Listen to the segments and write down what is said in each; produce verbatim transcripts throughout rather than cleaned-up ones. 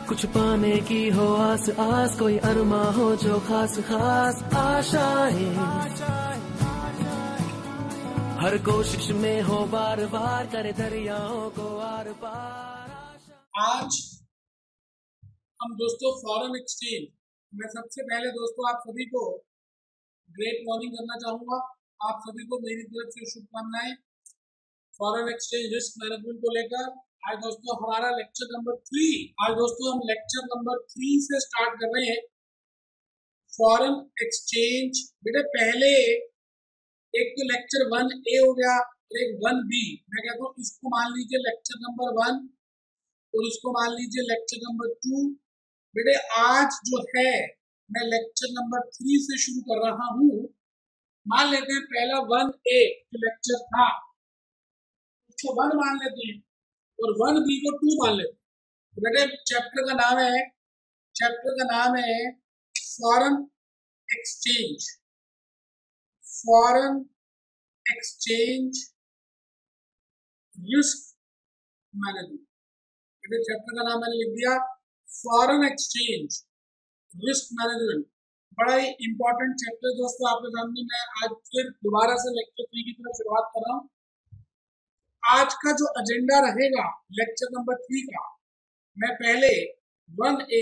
कुछ पाने की हो आस आस, कोई अरमा हो जो खास खास आशाएं, हर कोशिश में हो बार बार, करे दरियाओं को आर पार। आज हम दोस्तों फॉरेन एक्सचेंज, मैं सबसे पहले दोस्तों आप सभी को ग्रेट मॉर्निंग करना चाहूंगा। आप सभी को मेरी तरफ से शुभकामनाएं। फॉरेन एक्सचेंज रिस्क मैनेजमेंट को लेकर आज दोस्तों हमारा लेक्चर नंबर थ्री आज दोस्तों हम लेक्चर नंबर थ्री से स्टार्ट कर रहे हैं। फॉरेन एक्सचेंज बेटे पहले एक तो लेक्चर वन ए हो गया और एक वन बी। मैं कहता हूँ इसको मान लीजिए लेक्चर नंबर वन और इसको मान लीजिए लेक्चर नंबर टू। बेटे आज जो है मैं लेक्चर नंबर थ्री से शुरू कर रहा हूँ। मान लेते हैं पहला वन ए जो लेक्चर था उसको वन मान लेते हैं और वन बी को टू मान लेते हैं। तो बेटे चैप्टर का नाम है चैप्टर का नाम है foreign exchange foreign exchange risk management. बेटे चैप्टर का नाम मैंने लिख दिया फॉरेन एक्सचेंज रिस्क मैनेजमेंट। बड़ा ही इंपॉर्टेंट चैप्टर दोस्तों आपके सामने मैं आज फिर दोबारा से लेक्चर थ्री की तरफ शुरुआत कर रहा हूँ। आज का जो एजेंडा रहेगा लेक्चर नंबर थ्री का, मैं पहले वन ए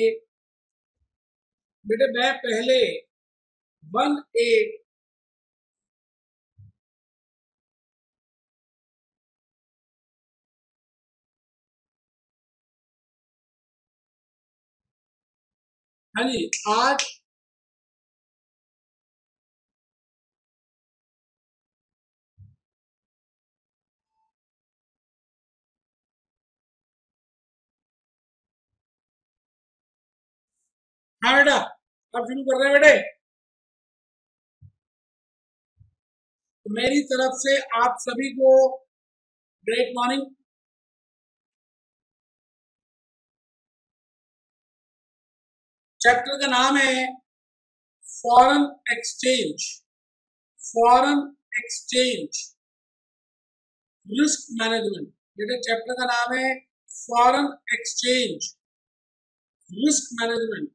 बेटे मैं पहले वन ए हाँ जी आज हाँ बेटा अब शुरू कर रहे हैं बेटे। तो मेरी तरफ से आप सभी को ग्रेट मॉर्निंग। चैप्टर का नाम है foreign exchange foreign exchange risk management. बेटे चैप्टर का नाम है foreign exchange risk management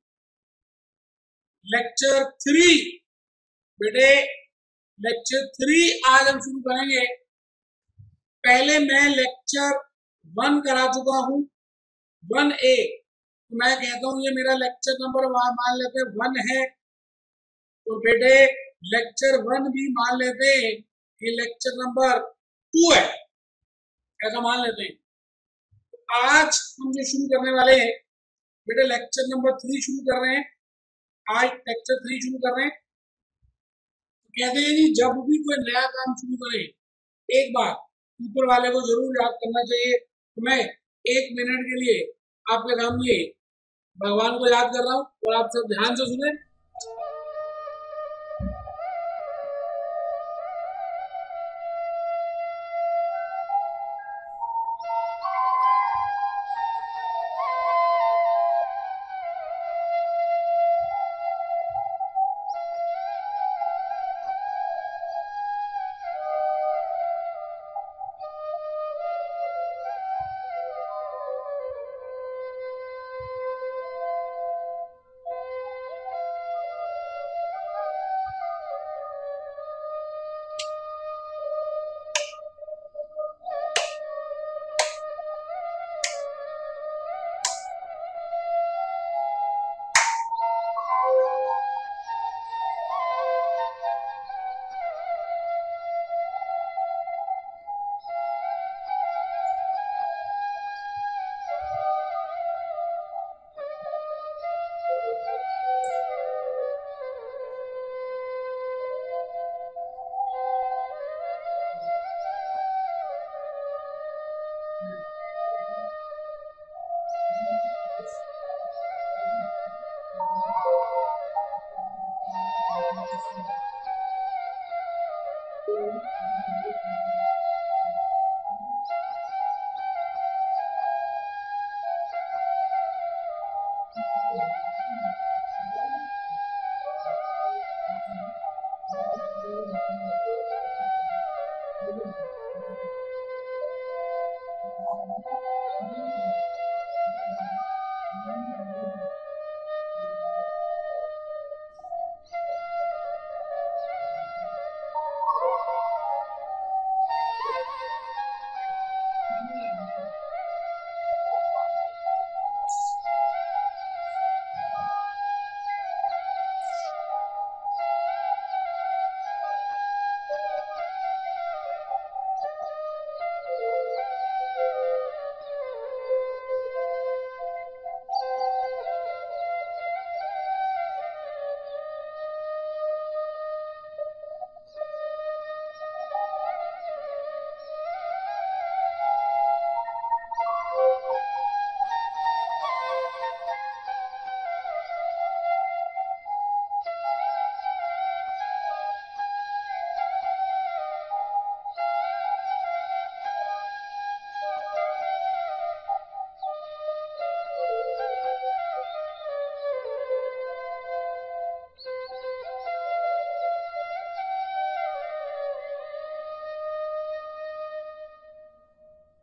lecture three. बेटे लेक्चर थ्री आज हम शुरू करेंगे। पहले मैं लेक्चर वन करा चुका हूं वन ए, तो मैं कहता हूं ये मेरा लेक्चर नंबर मान लेते हैं वन है। तो बेटे लेक्चर वन भी मान लेते हैं कि लेक्चर नंबर टू है, ऐसा मान लेते हैं। तो आज हम जो शुरू करने वाले हैं बेटे लेक्चर नंबर थ्री शुरू कर रहे हैं। आज लेक्चर थ्री शुरू कर रहे हैं। तो कहते हैं जी जब भी कोई नया काम शुरू करें एक बार ऊपर वाले को जरूर याद करना चाहिए। तो मैं एक मिनट के लिए आपके सामने भगवान को याद कर रहा हूँ और आप सब ध्यान से सुने।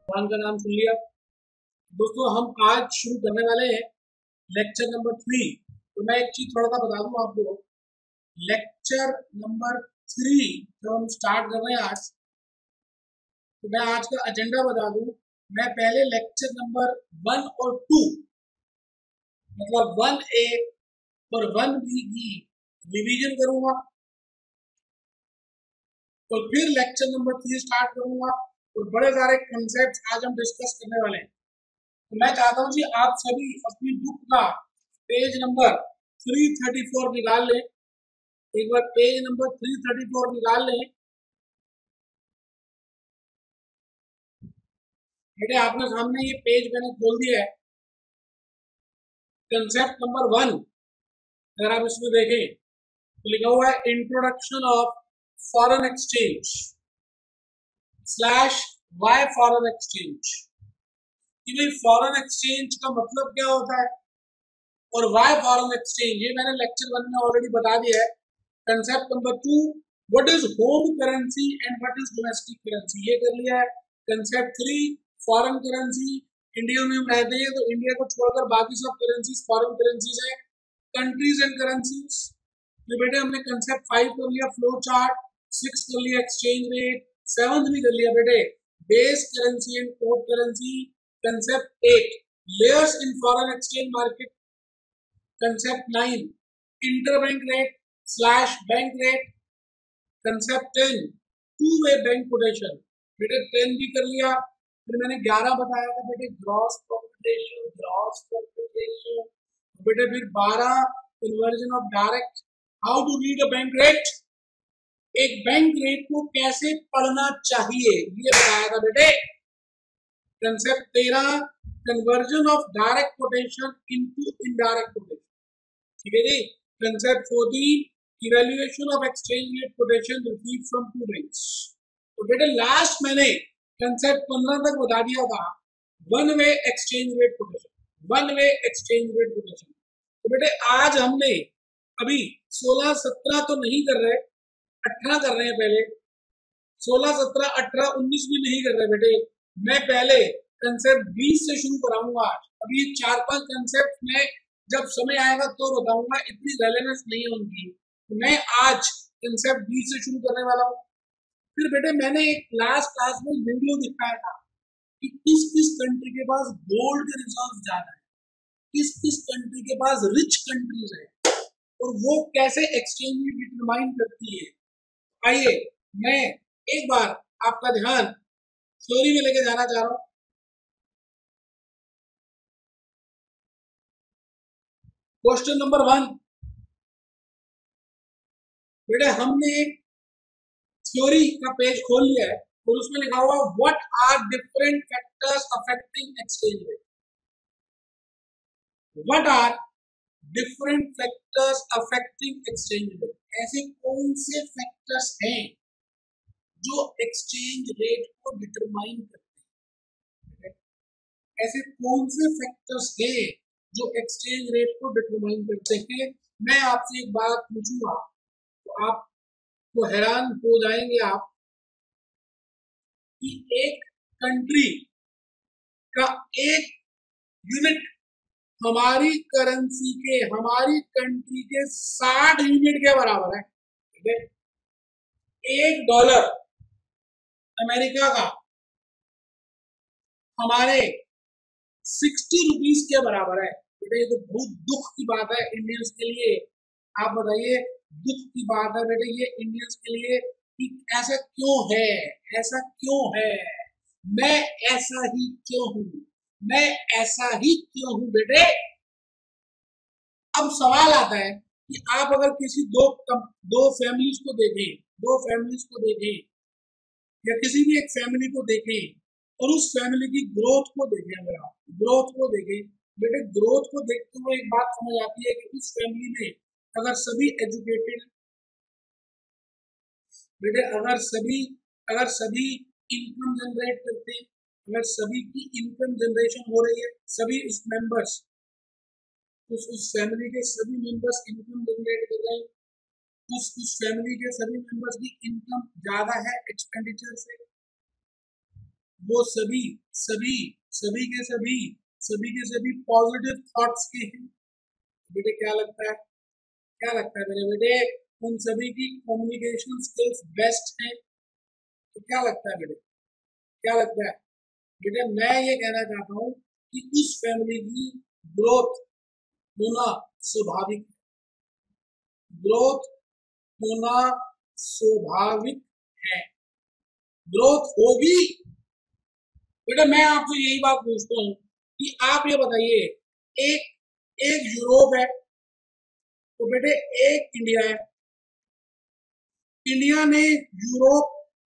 भगवान का नाम सुन लिया। दोस्तों हम आज शुरू करने वाले हैं लेक्चर नंबर थ्री। तो मैं एक चीज थोड़ा सा बता दूं आपको, लेक्चर नंबर थ्री जब हम स्टार्ट कर रहे हैं आज, तो मैं आज का एजेंडा बता दूं। मैं पहले लेक्चर नंबर वन और टू मतलब वन ए और वन बी की रिवीजन करूंगा और फिर लेक्चर नंबर थ्री स्टार्ट करूंगा और बड़े सारे कंसेप्ट आज हम डिस्कस करने वाले हैं। तो मैं चाहता हूं जी आप सभी अपनी बुक का पेज नंबर तीन सौ चौंतीस निकाल लें। एक बार पेज नंबर तीन सौ चौंतीस निकाल लें। बेटे आपने सामने ये पेज मैंने खोल दिया है। कंसेप्ट नंबर वन अगर आप इसमें देखें तो लिखा हुआ है introduction of foreign exchange slash Y foreign exchange. कि भाई फॉरेन एक्सचेंज का मतलब क्या होता है और वाई फॉरेन एक्सचेंज, ये मैंने लेक्चर वन में ऑलरेडी बता दिया है। Concept number two what is home currency and what is domestic currency, ये कर लिया है। Concept three foreign currency, India में हम रहते हैं तो इंडिया को छोड़कर बाकी सब करेंसीज फॉरेन करेंसीज है। कंट्रीज एंड करेंसीज, तो बेटे हमने कंसेप्ट फाइव कर लिया फ्लो चार्ट, सिक्स कर लिया एक्सचेंज रेट, सेवंथ भी कर लिया बेटे base currency and code currency. Concept eight layers in foreign exchange market. Concept nine interbank rate slash bank rate. Concept ten two way bank quotation, बेटे ten भी कर लिया। फिर मैंने ग्यारह बताया था बेटे gross profit ratio, gross profit ratio. बेटे फिर बारह conversion of direct, how to read a bank rate, एक बैंक रेट को कैसे पढ़ना चाहिए ये बताया था बेटे। कंसेप्ट तेरह conversion of direct quotation into indirect quotation, ठीक है जी। Concept fourteen evaluation of exchange rate quotation received from two banks. तो बेटे लास्ट मैंने कंसेप्ट पंद्रह तक बता दिया था one way exchange rate quotation, one way exchange rate quotation. तो बेटे आज हमने अभी सोलह सत्रह तो नहीं कर रहे, अठारह कर रहे हैं पहले। सोलह सत्रह अठारह उन्नीस भी नहीं कर रहे बेटे, मैं पहले कंसेप्ट बीस से शुरू कराऊंगा। अभी चार पांच कंसेप्ट में जब समय आएगा तो बताऊंगा, इतनी रेलेवेंस नहीं है उनकी। तो मैं आज कंसेप्ट बीस से शुरू करने वाला हूँ। फिर बेटे मैंने एक लास्ट क्लास में वीडियो दिखाया था कि किस किस कंट्री के पास गोल्ड के रिजर्व ज्यादा है, किस किस कंट्री के पास रिच कंट्रीज है और वो कैसे एक्सचेंज में डिटरमाइन करती है। आइए मैं एक बार आपका ध्यान थ्योरी में लेके जाना चाह रहा हूं। क्वेश्चन नंबर वन, बेटे हमने एक थ्योरी का पेज खोल लिया है और उसमें लिखा हुआ what are different factors affecting exchange rate. What are different factors affecting exchange rate, ऐसे कौन से फैक्टर्स हैं जो एक्सचेंज रेट को डिटरमाइन करते हैं। ऐसे कौन से फैक्टर्स हैं जो एक्सचेंज रेट को डिटरमाइन करते हैं। मैं आपसे एक बात पूछूंगा तो आप तो हैरान हो जाएंगे आप कि एक कंट्री का एक यूनिट हमारी करेंसी के, हमारी कंट्री के साठ यूनिट के बराबर है। ठीक है, एक डॉलर अमेरिका का हमारे साठ रुपीस के बराबर है। बेटे ये तो बहुत दुख की बात है इंडियंस के लिए। आप बताइए, दुख की बात है बेटे ये इंडियंस के लिए कि ऐसा क्यों है, ऐसा क्यों है, मैं ऐसा ही क्यों हूं, मैं ऐसा ही क्यों हूं बेटे। अब सवाल आता है कि आप अगर किसी दो दो फैमिलीज को देखें, दो फैमिलीज को देखें या किसी भी एक फैमिली को देखें और उस फैमिली की ग्रोथ को देखें, अगर आप ग्रोथ को देखें बेटे, ग्रोथ को देखते हुए एक बात समझ आती है कि उस फैमिली में अगर सभी एजुकेटेड बेटे, अगर सभी अगर सभी इनकम जनरेट करते हैं, अगर सभी की इनकम जनरेशन हो रही है, सभी उस मेंबर्स उस उस फैमिली के सभी मेंबर्स इनकम जनरेट कर रहे हैं, उस उस फैमिली के सभी मेंबर्स की इनकम ज्यादा है एक्सपेंडिचर से, वो सभी सभी सभी के सभी सभी के सभी पॉजिटिव थॉट्स के हैं। बेटे क्या लगता है, क्या लगता है मेरे बेटे, उन सभी की कम्युनिकेशन स्किल्स बेस्ट हैं? तो क्या लगता है बेटे, क्या लगता है बेटे? मैं ये कहना चाहता हूँ कि उस फैमिली की ग्रोथ होना स्वाभाविक है, ग्रोथ होना स्वाभाविक है, ग्रोथ होगी। बेटा मैं आपसे यही बात पूछता हूँ कि आप ये बताइए, एक एक यूरोप है तो बेटे एक इंडिया है। इंडिया ने यूरोप,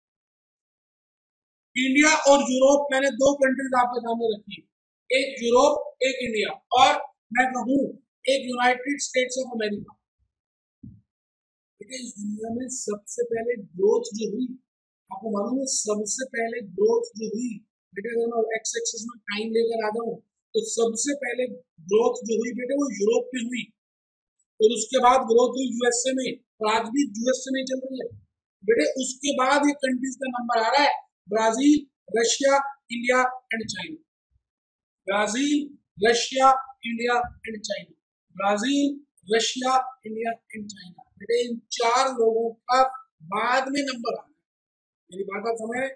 इंडिया और यूरोप, मैंने दो कंट्रीज आपके सामने रखी, एक यूरोप एक इंडिया, और मैं कहूँ एक यूनाइटेड स्टेट्स ऑफ अमेरिका। बेटे इस दुनिया में सबसे पहले ग्रोथ जो हुई, आपको मालूम है सबसे पहले ग्रोथ जो हुई, बेटे अगर मैं एक्स एक्सिस में टाइम लेकर आ जाऊं तो सबसे पहले ग्रोथ जो हुई बेटे वो यूरोप में हुई, और उसके बाद ग्रोथ हुई यूएसए में, और आज भी यूएसए में चल रही है। बेटे उसके बाद ये कंट्रीज का नंबर आ रहा है, Brazil, Russia, India and China. Brazil, Russia, India and China. Brazil, Russia, India and China. बेटे इन चार लोगों का बाद में नंबर आ रहा है। मेरी बात आप समझ रहे?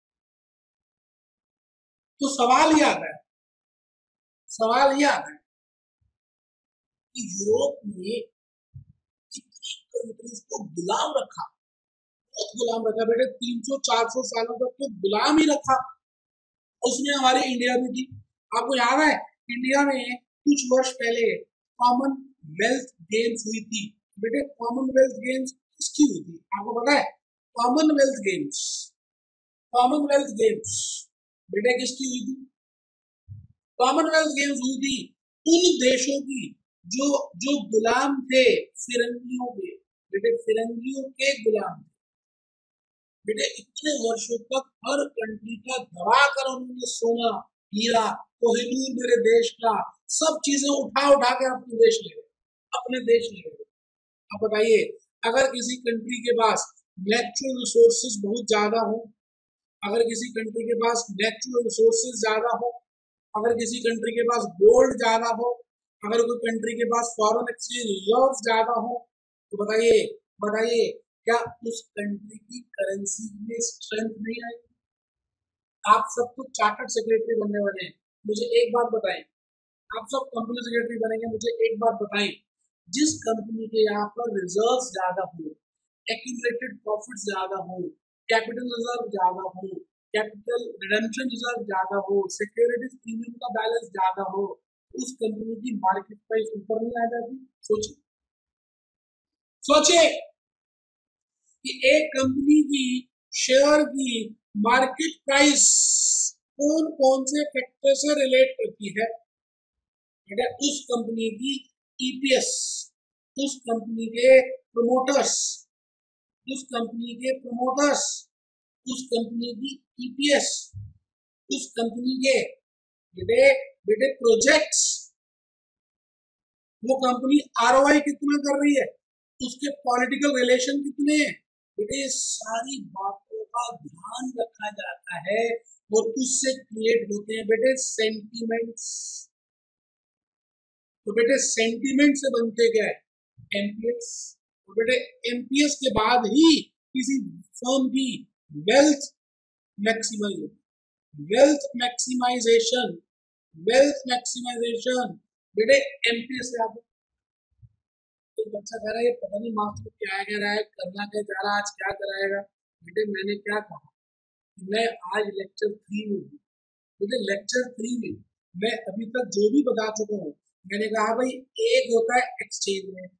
तो सवाल ये आता है, सवाल ये आता है कि यूरोप ने कितनी कंट्रीज को गुलाम रखा, बहुत गुलाम रखा बेटे, तीन सौ चार सौ सालों तक तो गुलाम ही रखा। उसमें हमारी इंडिया भी थी। आपको याद है इंडिया में कुछ वर्ष पहले कॉमनवेल्थ गेम्स हुई थी। बेटे कॉमनवेल्थ गेम्स किसकी हुई थी आपको पता है? कॉमनवेल्थ गेम्स, कॉमनवेल्थ गेम्स बेटे किसकी हुई थी? कॉमनवेल्थ गेम्स हुई थी उन देशों की जो जो गुलाम थे फिरंगियों के। बेटे फिरंगियों के गुलाम थे। बेटे इतने वर्षों तक हर कंट्री का दबा कर उन्होंने सोना, हीरा, कोहिनूर मेरे देश का, सब चीजें उठा उठा के अपने देश ले गए, अपने देश ले गए। अब बताइए अगर किसी कंट्री के पास नेचुरल रिसोर्सेज बहुत ज्यादा हो, अगर किसी कंट्री के पास नेचुरल रिसोर्सेज ज्यादा हो, अगर किसी कंट्री के पास गोल्ड ज्यादा हो, अगर कोई कंट्री के पास फॉरेन एक्सचेंज रिजर्व ज्यादा हो, तो बताइए बताइए क्या उस कंट्री की करेंसी में स्ट्रेंथ नहीं आएगी? आप सब तो चार्टर्ड सेक्रेटरी बनने वाले हैं, मुझे एक बात बताएं, आप सब कंपनी सेक्रेटरी बनेंगे, मुझे एक बात बताएं, जिस कंपनी के यहाँ पर रिजर्व ज्यादा हो, एक्यूमुलेटेड प्रॉफिट ज्यादा हो, कैपिटल रिजर्व ज्यादा हो, कैपिटल रिडेम्पशन रिजर्व ज्यादा हो, सिक्योरिटीज प्रीमियम का बैलेंस ज्यादा हो, उस कंपनी की मार्केट प्राइस ऊपर नहीं आ जाती? सोचिए सोचिए कि एक कंपनी की शेयर की मार्केट प्राइस कौन कौन से फैक्टर से रिलेट करती है? उस कंपनी की ईपीएस, उस कंपनी के प्रमोटर्स, उस कंपनी के प्रमोटर्स, उस कंपनी की ईपीएस, उस कंपनी के बेटे बेटे प्रोजेक्ट्स, वो कंपनी आरओआई कितना कर रही है, उसके पॉलिटिकल रिलेशन कितने हैं, बेटे सारी बातों का ध्यान रखा जाता है और उससे क्रिएट होते हैं बेटे सेंटीमेंट्स। तो बेटे सेंटीमेंट से बनते क्या है? एमपीएस। तो बेटे एमपीएस के बाद ही किसी फर्म की wealth maximization, wealth maximization, wealth maximization बेटे एमपीएस से आता। एक बच्चा कह रहा है पता नहीं मास्टर क्या कह रहा है, करना क्या चाह रहा है, आज क्या कराएगा? बेटे मैंने क्या कहा, मैं आज लेक्चर थ्री में हूँ। बेटे लेक्चर थ्री में मैं अभी तक जो भी बता चुका हूँ, मैंने कहा भाई एक होता है एक्सचेंज रेट।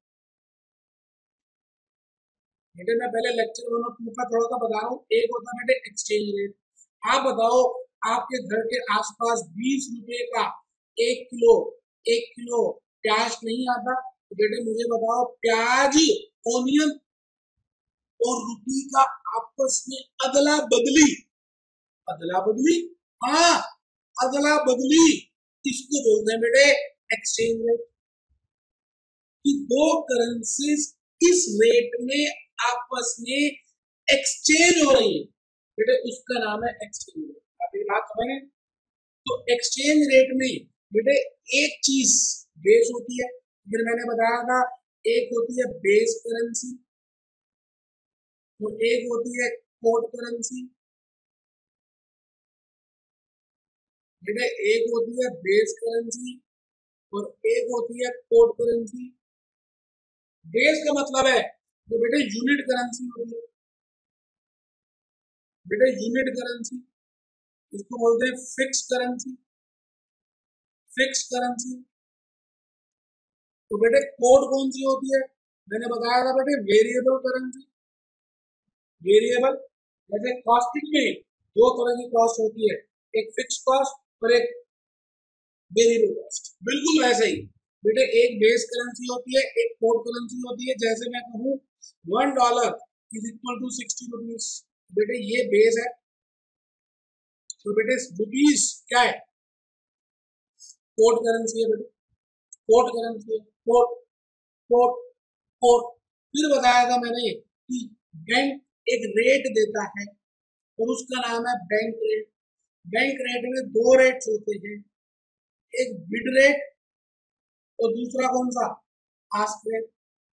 बेटे मैं पहले लेक्चर वन और टू का थोड़ा सा बता रहा हूँ, एक होता है बेटे एक्सचेंज रेट। आप बताओ आपके घर के आसपास बीस रुपए का एक किलो एक किलो प्याज नहीं आता? तो बेटे मुझे बताओ प्याज, ओनियन और रुपी का आपस में अदला बदली, अदला बदली, हाँ अदला बदली, इसको बोलते हैं बेटे एक्सचेंज रेट। कि दो करेंसीज इस रेट में आपस में एक्सचेंज हो रही है, बेटे उसका नाम है एक्सचेंज रेट। मेरी बात समझ गए? तो एक्सचेंज रेट में बेटे एक चीज बेस होती है, फिर मैंने बताया था एक होती है बेस करेंसी और एक होती है कोड करेंसी। बेटे एक होती है बेस करेंसी और एक होती है कोड करेंसी। बेस का मतलब है जो बेटे यूनिट करेंसी होती है, बेटे यूनिट करेंसी, इसको बोलते हैं फिक्स करेंसी, फिक्स करेंसी। तो बेटे कोड कौन सी होती है? मैंने बताया था बेटे वेरिएबल करेंसी। वेरिएबल जैसे कॉस्टिंग में दो तरह की कॉस्ट होती है, एक फिक्स कॉस्ट और एक वेरिएबल कॉस्ट। बिल्कुल वैसे ही बेटे एक बेस करेंसी होती है, एक कोड करेंसी होती है। जैसे मैं कहूँ one dollar is equal to sixty rupees, बेटे ये बेस है। तो बेटे रुपीज क्या है? कोड करेंसी है बेटे, कोड करेंसी है, कोड कोड कोड। फिर बताया था मैंने कि बैंक एक रेट देता है और उसका नाम है बैंक रेट। बैंक रेट में दो रेट्स होते हैं, एक बिड रेट और दूसरा कौन सा? Ask rate.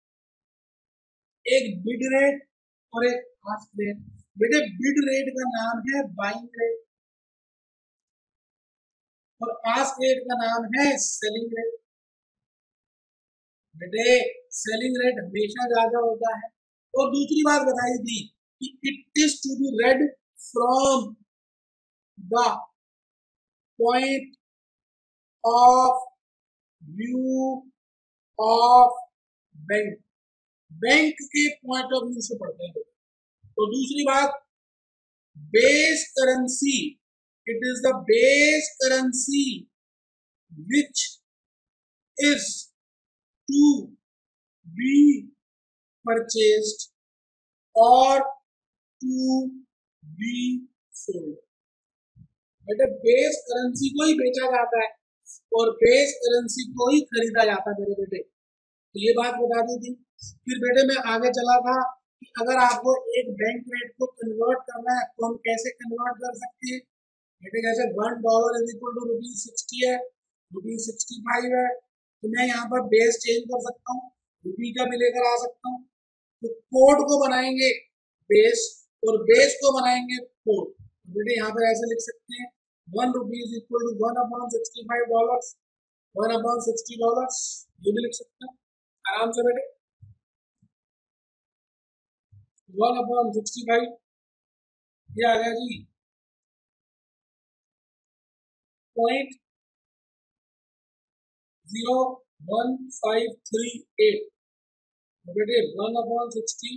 एक बिड रेट और एक आस्क रेट। बेटे बिड रेट का नाम है बाइंग रेट और आस्क रेट का नाम है सेलिंग रेट। बेटे सेलिंग रेट हमेशा ज्यादा होता है। और दूसरी बात बताई थी कि it is to be read from the point of view of bank, bank के पॉइंट ऑफ व्यू से पढ़ते हैं। तो दूसरी बात base currency, it is the base currency which is to be purchased और टू बी सोल्ड। बेटे base currency को ही बेचा जाता है और बेस करेंसी को ही खरीदा जाता है मेरे बेटे। तो ये बात बता दी थी। फिर बेटे मैं आगे चला था कि अगर आपको एक बैंक रेट को कन्वर्ट करना है तो हम कैसे कन्वर्ट कर सकते हैं। बेटे जैसे one dollar is equal to rupees sixty है, रुपीज सिक्सटी फाइव है, तो मैं यहाँ पर बेस चेंज कर सकता हूँ, रुपी का भी लेकर आ सकता हूँ। तो कोड को बनाएंगे बेस और बेस को बनाएंगे कोड। बेटे यहाँ पर ऐसे लिख सकते हैं one rupees equal to one upon sixty five dollar, one upon sixty dollar, ये भी लिख सकते हैं आराम से बेटे। वन अपॉन सिक्सटी फाइव ये आ गया जी point zero one five three eight. बेटे one upon sixty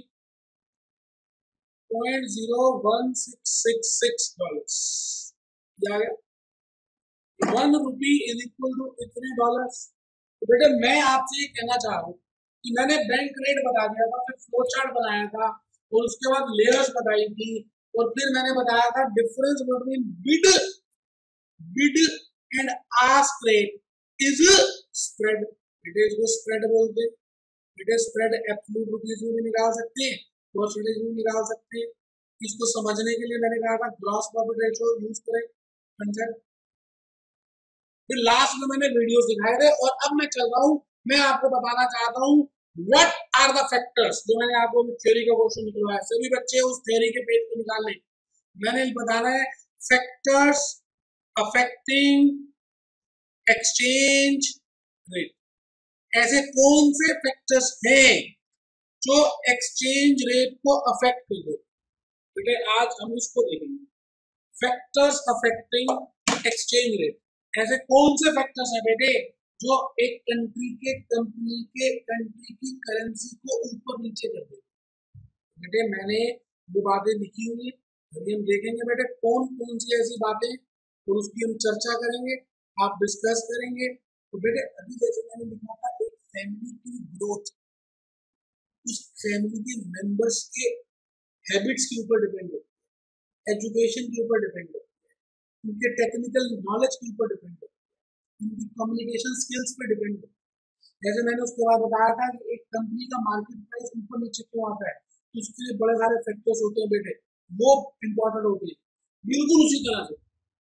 point zero one six six six dollar ये आ गया। One rupee is equal to इतने डॉलर। तो बेटे मैं आपसे ये कहना चाह रहा हूँ कि मैंने बैंक रेट बता दिया था, फिर फ्लो चार्ट बनाया था और उसके बाद लेयर्स बताई थी और फिर मैंने बताया था difference between bid bid and ask rate is spread. बेटे इसको स्प्रेड बोलते हैं। बेटे स्प्रेड एब्सोल्यूट रुपीज में भी निकाल सकते हैं, परसेंटेज में निकाल सकते हैं। इसको समझने के लिए मैंने कहा था ग्रॉस प्रॉफिट रेशियो यूज करें कंसेप्ट। फिर लास्ट में मैंने वीडियो दिखाए थे और अब मैं चल रहा हूँ, मैं आपको बताना चाहता हूँ व्हाट आर द फैक्टर्स, जो मैंने आपको थ्योरी का क्वेश्चन निकलवाया। सभी बच्चे उस थ्योरी के पेज को निकाल लें। मैंने बताना है फैक्टर्स अफेक्टिंग एक्सचेंज रेट। ऐसे कौन से फैक्टर्स हैं जो एक्सचेंज रेट को अफेक्ट कर दे। बेटे आज हम इसको देखेंगे फैक्टर्स अफेक्टिंग एक्सचेंज रेट। ऐसे कौन से फैक्टर्स हैं बेटे जो एक कंट्री के कंपनी के कंट्री की करेंसी को ऊपर नीचे कर दे। बेटे मैंने वो बातें लिखी हुई है, अभी हम देखेंगे बेटे कौन कौन सी ऐसी बातें और उसकी हम चर्चा करेंगे, आप डिस्कस करेंगे। तो बेटे अभी जैसे मैंने लिखा था एक फैमिली की ग्रोथ उस फैमिली के मेंबर्स के हैबिट्स के ऊपर डिपेंड होती है, एजुकेशन के ऊपर डिपेंड होती है, उनके टेक्निकल नॉलेज के ऊपर डिपेंड होती है, उनकी कम्युनिकेशन स्किल्स पे डिपेंड होती है। जैसे मैंने उसके बाद बताया था कि एक कंपनी का मार्केट प्राइस ऊपर नीचे क्यों आता है, तो उसके लिए बड़े सारे फैक्टर्स होते हैं बेटे, वो इम्पोर्टेंट होते हैं। बिल्कुल उसी तरह से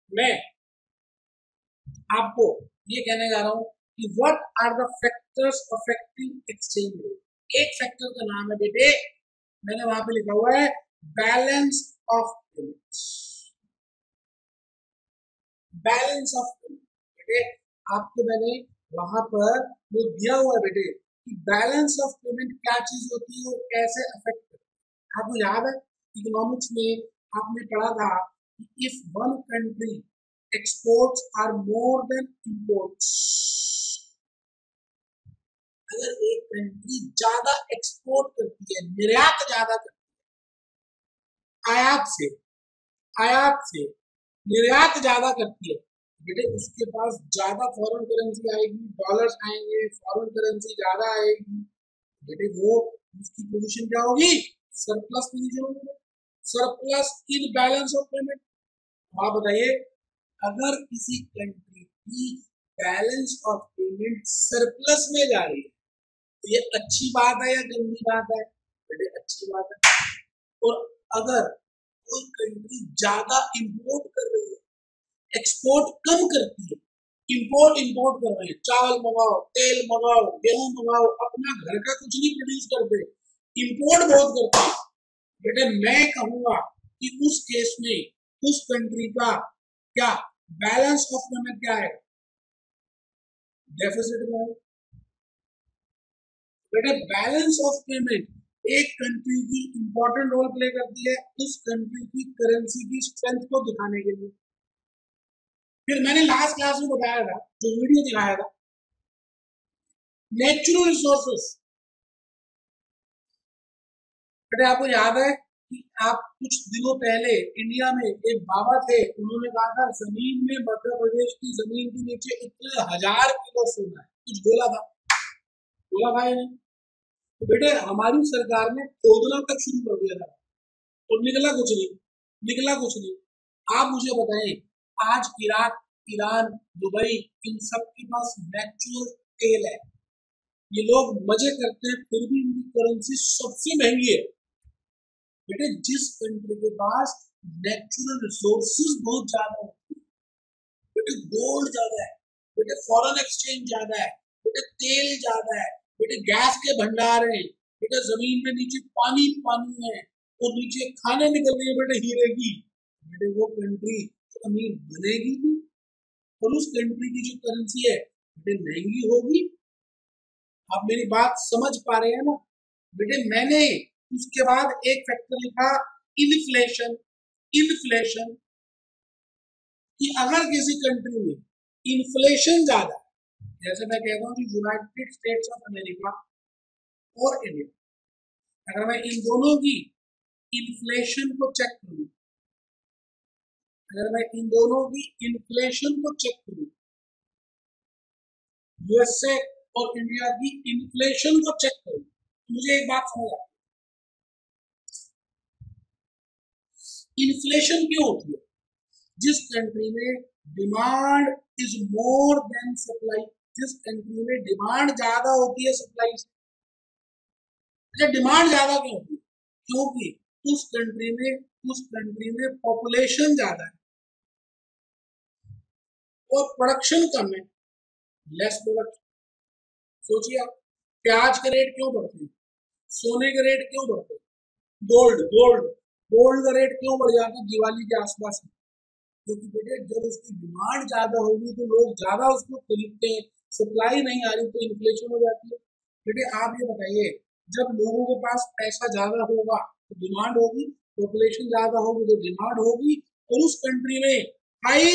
मैं आपको ये कहने जा रहा हूं कि what are the factors affecting exchange rate. एक फैक्टर का नाम है बेटे, मैंने वहां पे लिखा हुआ है balance of payments. Balance of payment बेटे आपको मैंने वहां पर वो दिया हुआ है बेटे कि बैलेंस ऑफ पेमेंट क्या चीज होती है और कैसे अफेक्ट करती है। आपको याद है इकोनॉमिक्स में आपने पढ़ा था कि if one country exports are more than imports, अगर एक कंट्री ज्यादा एक्सपोर्ट करती है, निर्यात ज्यादा करती है, आयात से आयात से निर्यात ज्यादा करती है बेटे, उसके पास ज्यादा फॉरेन करेंसी आएगी, डॉलर्स आएंगे, फॉरेन करेंसी ज्यादा आएगी बेटे, वो उसकी पोजीशन क्या होगी, सरप्लस पोजीशन होगी, surplus in balance of payment. आप बताइए अगर किसी कंट्री की बैलेंस ऑफ पेमेंट सरप्लस में जा रही है तो ये अच्छी बात है या गंदी बात है बेटे, अच्छी बात है। और अगर कोई कंट्री ज्यादा इंपोर्ट कर रही है, एक्सपोर्ट कम करती है, इंपोर्ट इंपोर्ट कर रहे हैं, चावल मंगाओ, तेल मंगाओ, गेहूं मंगाओ, अपना घर का कुछ नहीं प्रोड्यूस करते, इंपोर्ट बहुत करते हैं बेटे, मैं कहूंगा कि उस केस में उस कंट्री का क्या बैलेंस ऑफ पेमेंट क्या है, डेफिसिट में है बेटे। बैलेंस ऑफ पेमेंट एक कंट्री की इंपॉर्टेंट रोल प्ले करती है उस कंट्री की करेंसी की स्ट्रेंथ को दिखाने के लिए। फिर मैंने लास्ट क्लास में बताया था, जो वीडियो दिखाया था, नेचुरल रिसोर्सेस बेटे आपको याद है कि आप कुछ दिनों पहले इंडिया में एक बाबा थे, उन्होंने कहा था जमीन में मध्य प्रदेश की जमीन के नीचे इतने हजार किलो सोना है, कुछ बोला था, बोला था नहीं। तो बेटे हमारी सरकार ने खोदना तक शुरू कर दिया था और निकला कुछ नहीं, निकला कुछ नहीं। आप मुझे बताएं आज इराक, ईरान, दुबई, इन सब के पास नेचुरल तेल है, ये लोग मजे करते हैं, फिर भी इनकी करेंसी सबसे महंगी है बेटे। जिस कंट्री के पास नेचुरल रिसोर्सेज बहुत ज्यादा होती है बेटे, गोल्ड ज्यादा है बेटे, फॉरेन एक्सचेंज ज्यादा है बेटे, तेल ज्यादा है बेटे, गैस के भंडार हैं बेटे, जमीन में नीचे पानी पानी है और नीचे खाने निकल रही है बेटे हीरे की बेटे, वो कंट्री तो अमीर बनेगी भी और उस कंट्री की जो करेंसी है बेटे महंगी होगी। आप मेरी बात समझ पा रहे हैं ना बेटे। मैंने उसके बाद एक फैक्टर लिखा इन्फ्लेशन। इन्फ्लेशन कि अगर किसी कंट्री में इन्फ्लेशन ज्यादा, जैसे मैं कहता हूँ कि यूनाइटेड स्टेट्स ऑफ अमेरिका और इंडिया, अगर मैं इन दोनों की इन्फ्लेशन को चेक करूं, अगर मैं इन दोनों की इन्फ्लेशन को चेक करूं, यूएसए और इंडिया की इन्फ्लेशन को चेक करूं, तो मुझे एक बात समझ आती है, इन्फ्लेशन क्यों होती है, जिस कंट्री में demand is more than supply, जिस कंट्री में डिमांड ज्यादा होती है सप्लाई से। अच्छा डिमांड ज्यादा क्यों होती है, क्योंकि उस कंट्री में उस कंट्री में पॉपुलेशन ज्यादा है और प्रोडक्शन कम है, लेस प्रोडक्शन। सोचिए आप प्याज के रेट क्यों बढ़ते हैं, सोने के रेट क्यों बढ़ते हैं, गोल्ड गोल्ड गोल्ड का रेट क्यों बढ़ जाता है दिवाली के आसपास में, क्योंकि बेटे जब उसकी डिमांड ज्यादा होगी तो लोग ज्यादा उसको खरीदते हैं, सप्लाई नहीं आ रही तो इन्फ्लेशन हो जाती है। बेटे आप ये बताइए जब लोगों के पास पैसा ज्यादा होगा तो डिमांड होगी, पॉपुलेशन ज्यादा होगी तो डिमांड होगी और उस कंट्री में high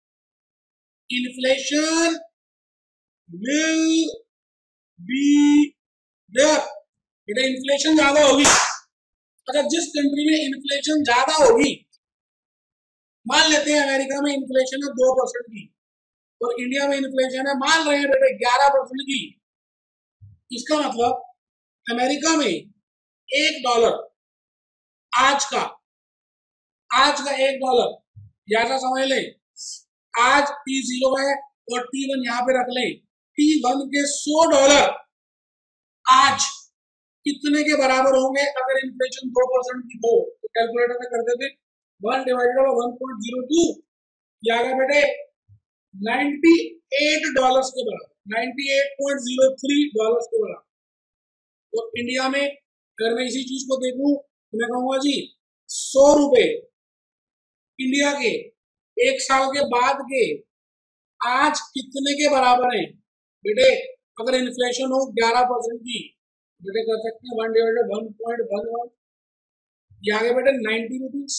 inflation will be there. बेटा इन्फ्लेशन ज्यादा होगी। अच्छा जिस कंट्री में इन्फ्लेशन ज्यादा होगी, मान लेते हैं अमेरिका में इन्फ्लेशन है दो परसेंट की और इंडिया में इन्फ्लेशन है मान रहे हैं बेटे ग्यारह परसेंट की, इसका मतलब अमेरिका में एक डॉलर आज का आज का एक डॉलर ऐसा समझ लें, आज टी जीरो है और टी वन यहाँ पे रख लें, टी वन के सौ डॉलर आज कितने के बराबर होंगे अगर इन्फ्लेशन दो परसेंट की हो, तो कैलकुलेटर में कर देते one divided by one point zero two ये आ गया बेटे अट्ठानवे डॉलर्स के बराबर, अट्ठानवे पॉइंट ज़ीरो थ्री डॉलर्स के बराबर। तो इंडिया में अगर मैं इसी चीज को देखूं तो मैं कहूंगा जी सौ रुपए इंडिया के एक साल के बाद के आज कितने के बराबर हैं बेटे? अगर इन्फ्लेशन हो ग्यारह परसेंट की बेटे कर सकते हैं one divided one point one one, ये आ गया बेटे नाइन्टी रुपीज,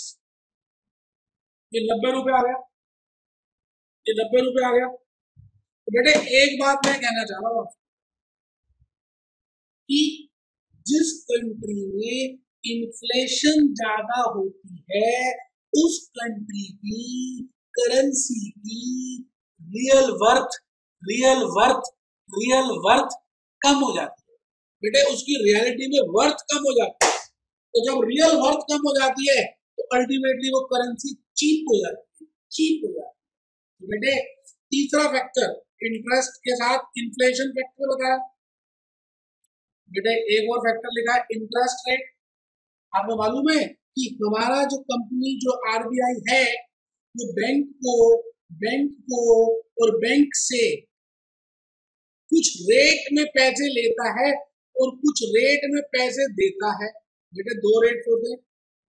ये नब्बे रुपए आ गया, ये नब्बे रुपए आ गया। तो बेटे एक बात मैं कहना चाह रहा हूँ कि जिस कंट्री में इन्फ्लेशन ज्यादा होती है उस कंट्री की करेंसी की real worth real worth real worth कम हो जाती है बेटे, उसकी रियलिटी में वर्थ कम हो जाती है। तो जब रियल वर्थ कम हो जाती है तो अल्टीमेटली वो करेंसी चीप हो जाती है, चीप हो जाती है। तो बेटे तीसरा फैक्टर इंटरेस्ट के साथ इन्फ्लेशन फैक्टर बताया बेटे, एक और फैक्टर लिखा है इंटरेस्ट रेट। आपको मालूम है कि हमारा जो कंपनी जो आरबीआई है वो बैंक को बैंक को और बैंक से कुछ रेट में पैसे लेता है और कुछ रेट में पैसे देता है बेटे। दो रेट होते हैं,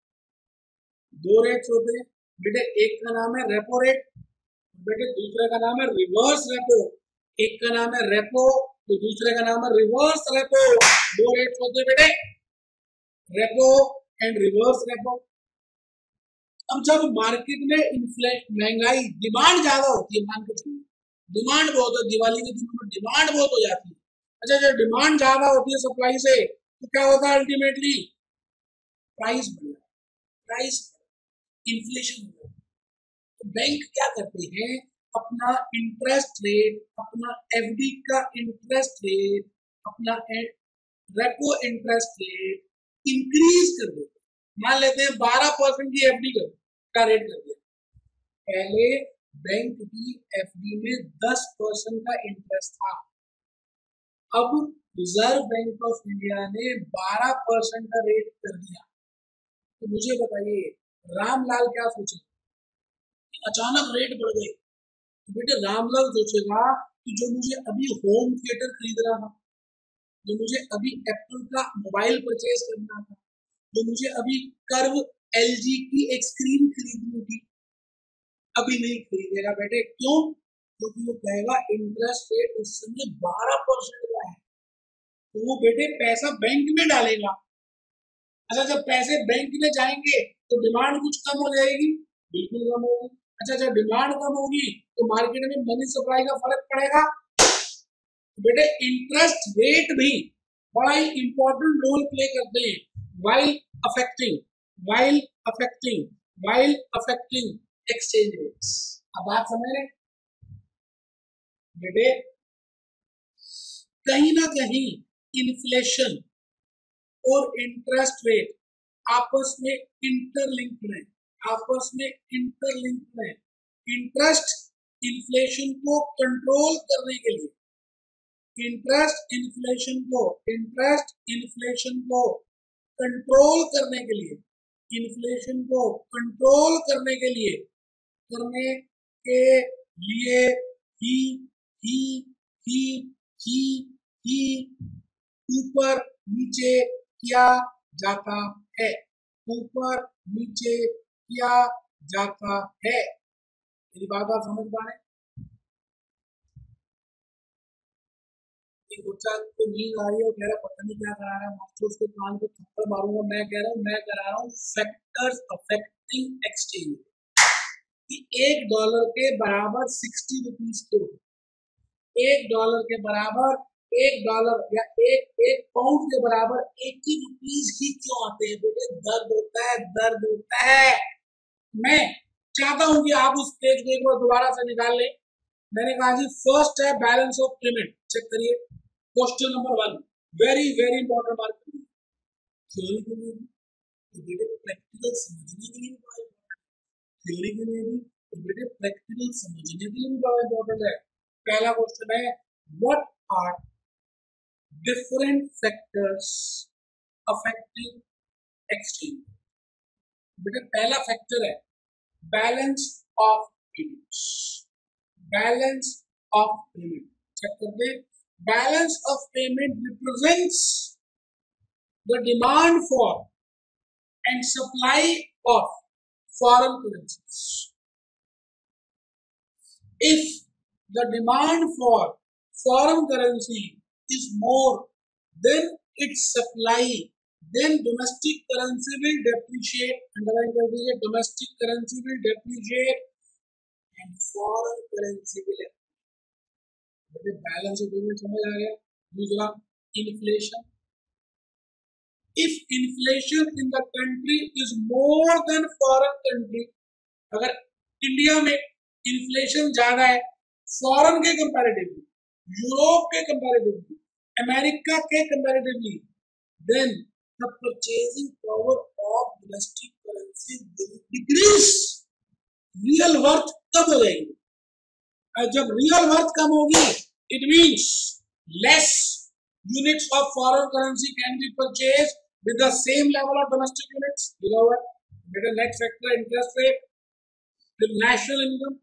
दो रेट होते हैं बेटे, एक का नाम है रेपो रेट बेटे, दूसरे का नाम है रिवर्स रेपो। एक का नाम है रेपो तो दूसरे का नाम है रिवर्स रेपो। दो रेट होते बेटे, रेपो एंड रिवर्स रेपो। अब जब मार्केट में इन्फ्लेशन महंगाई डिमांड ज्यादा होती है, मान के चलिए डिमांड बहुत है, दिवाली के दिनों में डिमांड बहुत हो जाती है। अच्छा जब डिमांड ज्यादा होती है सप्लाई से तो क्या होता है अल्टीमेटली प्राइस बढ़ जाता है, प्राइस इन्फ्लेशन हो जाता है। तो बैंक क्या करते हैं अपना इंटरेस्ट रेट, अपना एफडी का इंटरेस्ट रेट, अपना रेपो इंटरेस्ट रेट इंक्रीज कर देते हैं। मान लेते हैं बारह परसेंट की एफडी का रेट कर दिया, पहले बैंक की एफडी में दस परसेंट का इंटरेस्ट था, अब रिजर्व बैंक ऑफ इंडिया ने बारह परसेंट का रेट कर दिया। तो मुझे बताइए रामलाल क्या सोचे, अचानक रेट बढ़ गए तो बेटे रामलाल सोचेगा कि जो मुझे अभी होम थिएटर खरीदना था, जो मुझे अभी एप्पल का मोबाइल परचेज करना था, जो मुझे अभी कर्व एलजी की एक स्क्रीन खरीदनी थी, अभी नहीं खरीदेगा बेटे। क्यों? क्योंकि वो कहेगा इंटरेस्ट रेट उस समय बारह परसेंट का है, तो वो बेटे पैसा बैंक में डालेगा। अच्छा जब पैसे बैंक में जाएंगे तो डिमांड कुछ कम हो जाएगी, बिल्कुल कम होगी। अच्छा जब डिमांड कम होगी तो मार्केट में मनी सप्लाई का फर्क पड़ेगा। तो बेटे इंटरेस्ट रेट भी बड़ा ही इंपॉर्टेंट रोल प्ले करते हैं while affecting while affecting while affecting exchange rates। अब बात समझ रहे बेटे, कहीं ना कहीं इन्फ्लेशन और इंटरेस्ट रेट आपस में इंटरलिंक्ड है, आपस में इंटरलिंक्ड है। इंटरेस्ट इन्फ्लेशन को कंट्रोल करने के लिए, इंटरेस्ट इन्फ्लेशन को इंटरेस्ट इन्फ्लेशन को कंट्रोल करने के लिए इन्फ्लेशन को कंट्रोल करने के लिए करने के लिए ही ही ही ही ही ऊपर नीचे किया जाता है, ऊपर नीचे किया जाता है। मेरी बात आप समझ पा रहे हैं? बच्चा को नींद आ रही है, कह रहा पता नहीं क्या करा रहा है, मास्टर उसके कान पे थप्पड़ मारूंगा। मैं कह रहा हूँ मैं करा रहा हूँ फैक्टर्स अफेक्टिंग एक्सचेंज कि एक डॉलर के बराबर सिक्सटी रुपीज क्यों, एक डॉलर के बराबर एक डॉलर या एक एक पाउंड के बराबर एटी रुपीज ही क्यों आते हैं बेटे? दर्द होता है, दर्द होता है। मैं चाहता हूं कि आप उस पेज को एक बार दोबारा से निकाल लें। मैंने कहा जी फर्स्ट है बैलेंस ऑफ पेमेंट, चेक करिए question number one, very very important mark करिए। थ्योरी के लिए भी तो बेटे प्रैक्टिकल समझने के लिए भी बड़ा इंपॉर्टेंट है, थ्योरी के लिए भी तो बेटे प्रैक्टिकल समझने के लिए भी बड़ा इंपॉर्टेंट है। पहला क्वेश्चन है what are different factors affecting exchange. बेटे पहला फैक्टर है balance of payments. Balance of payment check करते हैं। Balance of payment represents the demand for and supply of foreign currencies. If the demand for foreign currency is more than its supply, then domestic currency will depreciate. Underline कर दीजिए, domestic currency will depreciate and foreign currency will appreciate. Balance of payment समझ आ गया। दूसरा inflation. If inflation in the country is more than foreign country, अगर India में inflation ज्यादा है फॉरेन के कंपैरेटिवली, यूरोप के कंपैरेटिवली, अमेरिका के comparatively, then the purchasing power of domestic currency will decrease. Real worth कब हो जाएगी? और जब रियल वर्थ कम होगी, it means less units of foreign currency can be purchase with the same level of domestic units. बेटा next factor interest rate. फिर national income.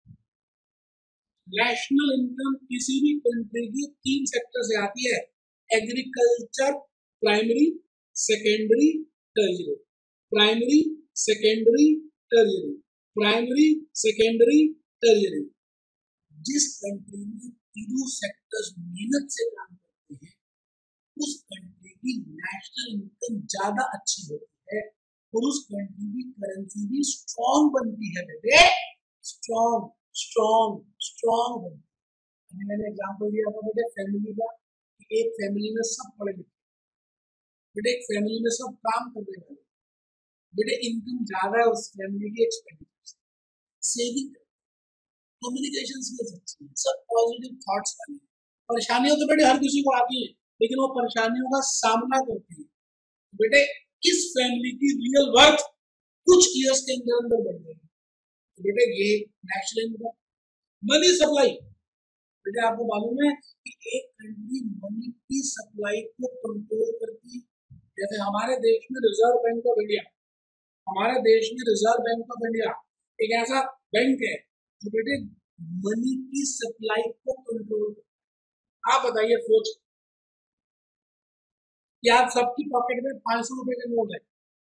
National income किसी भी कंट्री की तीन सेक्टर से आती है, agriculture, primary, secondary, tertiary. Primary, secondary, tertiary. Primary, secondary, tertiary. जिस कंट्री में तीनों सेक्टर्स मेहनत से काम करते हैं, उस कंट्री की नेशनल इनकम ज्यादा अच्छी होती है और उस कंट्री की करेंसी भी स्ट्रॉन्ग बनती है। बेटे स्ट्रॉन्ग स्ट्रॉन्ग स्ट्रॉन्ग बनती। मैंने एग्जांपल दिया था बेटे फैमिली का, एक फैमिली में सब पढ़े लिखे, बेटे एक फैमिली में सब काम करने वाले, बेटे इनकम ज्यादा है उस फैमिली की, एक्सपेंडिचर सेविंग, कम्युनिकेशन स्किल्स अच्छी है, सब पॉजिटिव थॉट्स वाले। परेशानियां तो बेटे हर किसी को आती है, लेकिन वो परेशानियों का सामना करती है। बेटे इस फैमिली की रियल वर्थ कुछ ईयर्स के अंदर अंदर बढ़ जाएगी। तो बेटे ये नेशनल इनकम। Money supply. बेटे आपको मालूम है कि एक कंट्री मनी की सप्लाई को कंट्रोल करती है। जैसे हमारे देश में रिजर्व बैंक ऑफ इंडिया, हमारे देश में रिजर्व बैंक ऑफ इंडिया एक ऐसा बैंक है जो बेटे मनी की सप्लाई को कंट्रोल करता है। आप बताइए, सोच कि आप सबकी पॉकेट में पांच सौ रुपए के नोट है,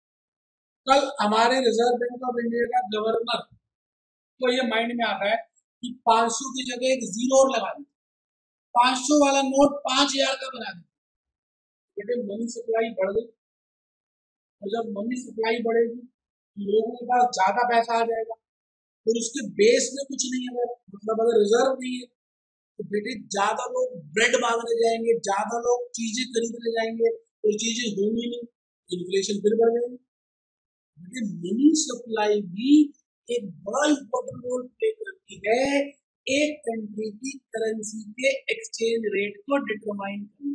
कल हमारे रिजर्व बैंक ऑफ इंडिया का गवर्नर तो ये माइंड में आता है कि पांच सौ की जगह एक जीरो और लगा दे, पांच सौ वाला नोट पांच हजार का बना दे। बेटे मनी सप्लाई बढ़ गई, और जब मनी सप्लाई बढ़ेगी लोगों के पास ज्यादा पैसा आ जाएगा और उसके बेस में कुछ नहीं है, मतलब अगर रिजर्व नहीं है तो बेटे ज्यादा लोग ब्रेड मांगने जाएंगे, ज्यादा लोग चीजें खरीदने जाएंगे और चीजें होंगी नहीं, इन्फ्लेशन फिर बढ़ जाएगी। बेटे मनी सप्लाई भी एक बड़ा इंपॉर्टेंट रोल प्ले करती है एक कंट्री की करेंसी के एक्सचेंज रेट को डिटरमाइन करने।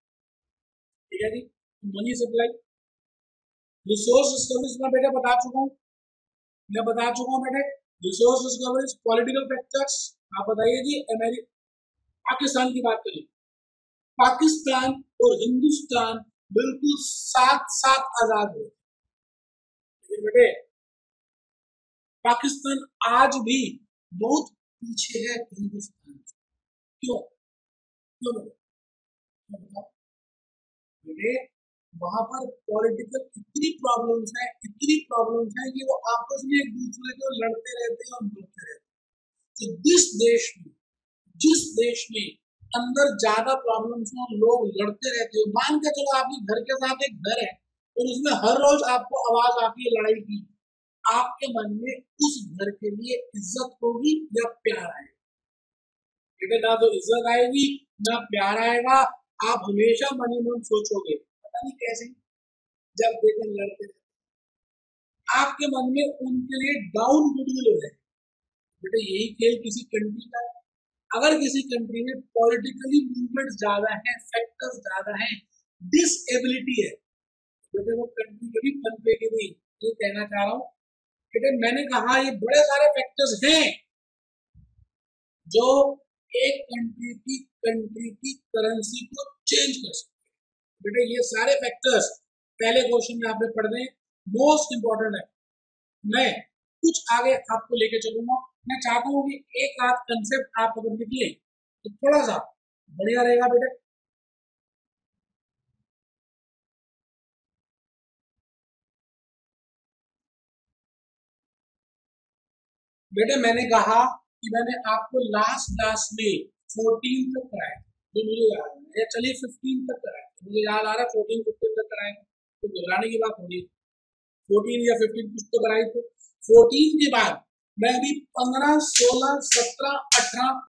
ठीक है जी, मनी सप्लाई। रिसोर्स डिस्कवरीज में बेटा बता चुका हूँ, मैं बता चुका हूँ बेटे रिसोर्स डिस्कवरीज, पॉलिटिकल फैक्टर्स। आप बताइए जी, अमेरिका पाकिस्तान की बात करें, पाकिस्तान और हिंदुस्तान बिल्कुल साथ साथ आजाद हुए, लेकिन बेटे पाकिस्तान आज भी बहुत पीछे है हिंदुस्तान से। क्यों क्यों बताओ बेटे? वहां पर पॉलिटिकल इतनी प्रॉब्लम्स है, इतनी प्रॉब्लम्स है कि वो आपस में एक दूसरे को लड़ते रहते हैं और मरते रहते हैं। तो जिस देश में जिस देश में अंदर ज्यादा प्रॉब्लम्स हो, लोग लड़ते रहते हो, मान के चलो आपके घर के साथ एक घर है और उसमें हर रोज आपको आवाज आती है लड़ाई की, आपके मन में उस घर के लिए इज्जत होगी या प्यार आएगा? बेटे ना तो इज्जत आएगी ना प्यार आएगा, आप हमेशा मन ही मन सोचोगे, पता नहीं कैसे, जब देखें लड़ते रहते आपके मन में उनके लिए डाउन गुडविल हो जाए। बेटे यही खेल किसी कंट्री का है। अगर किसी कंट्री में पॉलिटिकली मूवमेंट ज्यादा है, फैक्टर्स ज्यादा है, डिसएबिलिटी है, बेटे वो कंट्री कभी पनपेगी नहीं। ये कहना चाह रहा हूँ बेटे, मैंने कहा ये बड़े सारे फैक्टर्स हैं जो एक कंट्री की कंट्री की करेंसी को चेंज कर सकते हैं। बेटे ये सारे फैक्टर्स पहले क्वेश्चन में आपने पढ़ दें, मोस्ट इंपॉर्टेंट है। मैं कुछ आगे आपको लेके चलूंगा, मैं चाहता हूँ कि एक आध कंसेप्ट आप अगर लिख लें तो थोड़ा सा बढ़िया रहेगा बेटे। बेटे मैंने कहा कि मैंने आपको लास्ट क्लास में फोर्टीन तक कराया, जो मुझे याद है, या चलिए फिफ्टीन तक कराया, मुझे याद आ रहा है फोर्टीन फिफ्टीन तक कराए, तो घबराने की बात होगी। फोर्टीन या फिफ्टीन कुछ तो कराई थे। फोर्टीन के बाद मैं अभी पंद्रह सोलह सत्रह अठारह